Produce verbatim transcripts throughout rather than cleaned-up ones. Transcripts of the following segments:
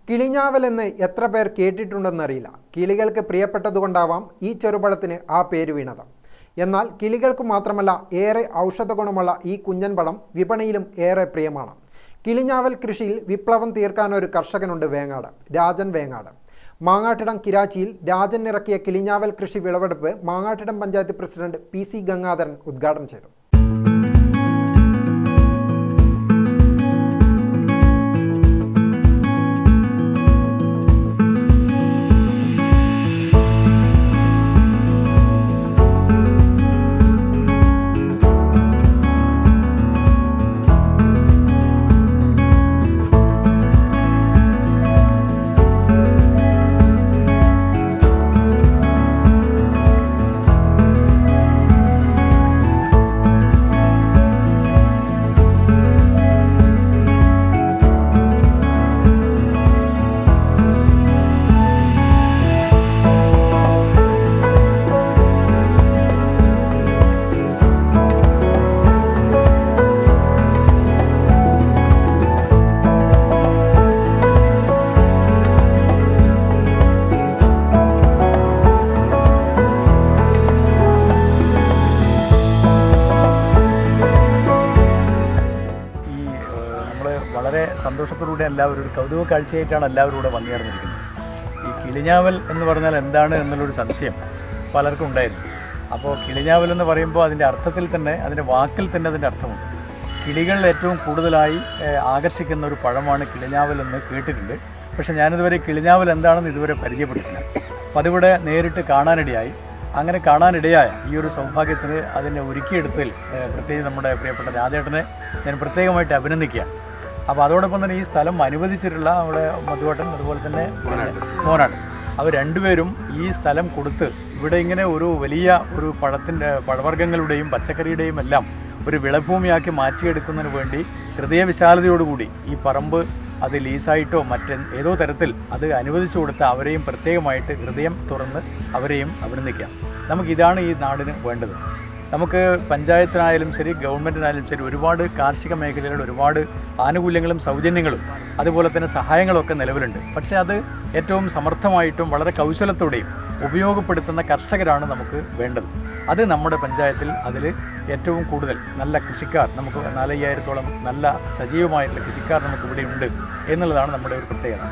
കിളിഞ്ഞാവൽ എന്ന് എത്ര പേർ കേട്ടിട്ടുണ്ടെന്നറിയില്ല. കിളികൾക്ക് പ്രിയപ്പെട്ടതുകൊണ്ടാവാം ഈ ചെറുപഴത്തിന് ആ പേര് വീണത്. എന്നാൽ കിളികൾക്ക് മാത്രമല്ല, ഏറെ ഔഷധ ഗുണമുള്ള ഈ കുഞ്ഞൻ പഴം വിപണിയിലും ഏറെ പ്രിയമാണ്. കിളിഞ്ഞാവൽ കൃഷിയിൽ വിപ്ലവം തീർക്കാൻ ഒരു കർഷകനുണ്ട്, വേങ്ങാട് രാജൻ വേങ്ങാട്. മാങ്ങാട്ടിടം കിരാച്ചിയിൽ രാജൻ ഇറക്കിയ കിളിഞ്ഞാവൽ കൃഷി വിളവെടുപ്പ് Mangattidam panchayat president P C Gangadharan ഉദ്ഘാടനം ചെയ്തു. വളരെ സന്തോഷത്തോടുകൂടി എല്ലാവരും ഒരു കൗതുക കാഴ്ചയായിട്ടാണ് എല്ലാവരും കൂടെ വന്നുചേർന്നിരിക്കുന്നത്. ഈ കിളിഞ്ഞാവൽ എന്ന് പറഞ്ഞാൽ എന്താണ് എന്നുള്ളൊരു സംശയം പലർക്കും ഉണ്ടായിരുന്നു. അപ്പോൾ കിളിഞ്ഞാവൽ എന്ന് പറയുമ്പോൾ അതിൻ്റെ അർത്ഥത്തിൽ തന്നെ, അതിൻ്റെ വാക്കിൽ തന്നെ അതിൻ്റെ അർത്ഥമുണ്ട്. കിളികൾ ഏറ്റവും കൂടുതലായി ആകർഷിക്കുന്ന ഒരു പഴമാണ് കിളിഞ്ഞാവൽ എന്ന് കേട്ടിട്ടുണ്ട്. പക്ഷേ ഞാനിതുവരെ കിളിഞ്ഞാവൽ എന്താണെന്ന് ഇതുവരെ പരിചയപ്പെട്ടിട്ടില്ല. അപ്പോൾ അതിവിടെ നേരിട്ട് കാണാനിടയായി. അങ്ങനെ കാണാനിടയായ ഈ ഒരു സൗഭാഗ്യത്തിന് അതിനെ ഒരുക്കിയെടുത്തതിൽ പ്രത്യേകിച്ച് നമ്മുടെ പ്രിയപ്പെട്ട രാജേട്ടനെ ഞാൻ പ്രത്യേകമായിട്ട് അഭിനന്ദിക്കുകയാണ്. അപ്പോൾ അതോടൊപ്പം തന്നെ ഈ സ്ഥലം അനുവദിച്ചിട്ടുള്ള നമ്മുടെ മധുവേട്ടൻ, അതുപോലെ തന്നെ മോനാണ്, അവർ രണ്ടുപേരും ഈ സ്ഥലം കൊടുത്ത് ഇവിടെ ഇങ്ങനെ ഒരു വലിയ ഒരു പഴത്തിൻ്റെ പഴവർഗ്ഗങ്ങളുടെയും പച്ചക്കറിയുടെയും എല്ലാം ഒരു വിളഭൂമിയാക്കി മാറ്റിയെടുക്കുന്നതിന് വേണ്ടി ഹൃദയവിശാലതയോടുകൂടി ഈ പറമ്പ് അത് ലീസായിട്ടോ മറ്റ് ഏതോ തരത്തിൽ അത് അനുവദിച്ചു കൊടുത്ത അവരെയും പ്രത്യേകമായിട്ട് ഹൃദയം തുറന്ന് അവരെയും അഭിനന്ദിക്കാം. നമുക്കിതാണ് ഈ നാടിന് വേണ്ടത്. നമുക്ക് പഞ്ചായത്തിനായാലും ശരി, ഗവൺമെൻറ്റിനായാലും ശരി, ഒരുപാട് കാർഷിക മേഖലകളിൽ ഒരുപാട് ആനുകൂല്യങ്ങളും സൗജന്യങ്ങളും അതുപോലെ തന്നെ സഹായങ്ങളും ഒക്കെ നിലവിലുണ്ട്. പക്ഷേ അത് ഏറ്റവും സമർത്ഥമായിട്ടും വളരെ കൗശലത്തോടെയും ഉപയോഗപ്പെടുത്തുന്ന കർഷകരാണ് നമുക്ക് വേണ്ടത്. അത് നമ്മുടെ പഞ്ചായത്തിൽ അതിൽ ഏറ്റവും കൂടുതൽ നല്ല കൃഷിക്കാർ, നമുക്ക് നാലയ്യായിരത്തോളം നല്ല സജീവമായിട്ടുള്ള കൃഷിക്കാർ നമുക്കിവിടെ ഉണ്ട് എന്നുള്ളതാണ് നമ്മുടെ ഒരു പ്രത്യേകത.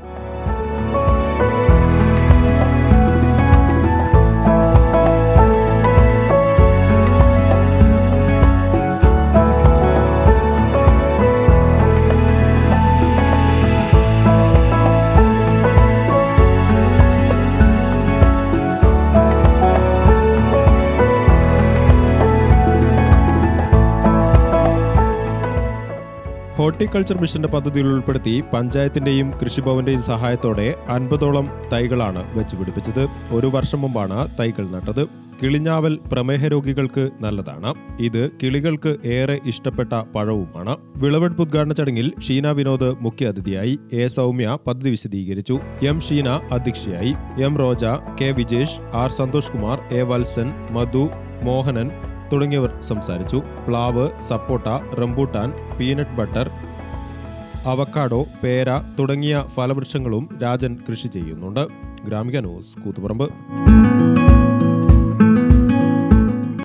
ഹോർട്ടിക്കൾച്ചർ മിഷന്റെ പദ്ധതിയിൽ ഉൾപ്പെടുത്തി പഞ്ചായത്തിന്റെയും കൃഷിഭവന്റെയും സഹായത്തോടെ അൻപതോളം തൈകളാണ് വെച്ചുപിടിപ്പിച്ചത്. ഒരു വർഷം മുമ്പാണ് തൈകൾ നട്ടത്. കിളിഞ്ഞാവൽ പ്രമേഹ രോഗികൾക്ക് നല്ലതാണ്. ഇത് കിളികൾക്ക് ഏറെ ഇഷ്ടപ്പെട്ട പഴവുമാണ്. വിളവെടുപ്പ് ഉദ്ഘാടന ചടങ്ങിൽ ഷീന വിനോദ് മുഖ്യ അതിഥിയായി. എ സൗമ്യ പദ്ധതി വിശദീകരിച്ചു. എം ഷീന അധ്യക്ഷയായി. M Roja, K Vijesh, R Santhosh Kumar, A Valsan, Madhu, Mohanan തുടങ്ങിയവർ സംസാരിച്ചു. പ്ലാവ്, സപ്പോട്ട, റംബൂട്ടാൻ, പീനട്ട് ബട്ടർ, അവക്കാഡോ, പേര തുടങ്ങിയ ഫലവൃക്ഷങ്ങളും രാജൻ കൃഷി ചെയ്യുന്നുണ്ട്. ഗ്രാമിക ന്യൂസ്, കൂത്തുപറമ്പ്.